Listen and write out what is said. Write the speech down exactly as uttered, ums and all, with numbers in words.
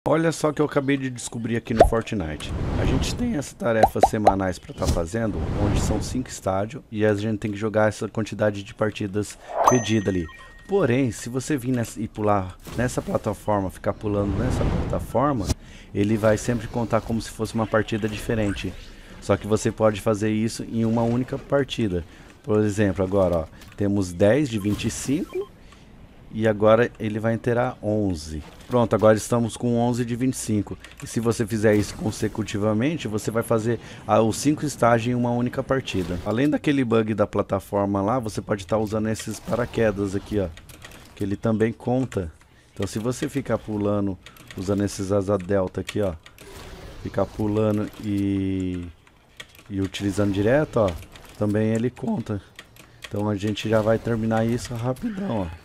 Olha só que eu acabei de descobrir aqui no Fortnite. A gente tem essas tarefas semanais para estar fazendo, onde são cinco estádios e a gente tem que jogar essa quantidade de partidas pedida ali. Porém, se você vir nessa, e pular nessa plataforma, ficar pulando nessa plataforma, ele vai sempre contar como se fosse uma partida diferente. Só que você pode fazer isso em uma única partida. Por exemplo, agora ó, temos dez de vinte e cinco. E agora ele vai inteirar onze. Pronto, agora estamos com onze de vinte e cinco. E se você fizer isso consecutivamente, você vai fazer ah, os cinco estágios em uma única partida. Além daquele bug da plataforma lá, você pode estar usando esses paraquedas aqui, ó. Que ele também conta. Então se você ficar pulando, usando esses asa delta aqui, ó. Ficar pulando e, e utilizando direto, ó. Também ele conta. Então a gente já vai terminar isso rapidão, ó.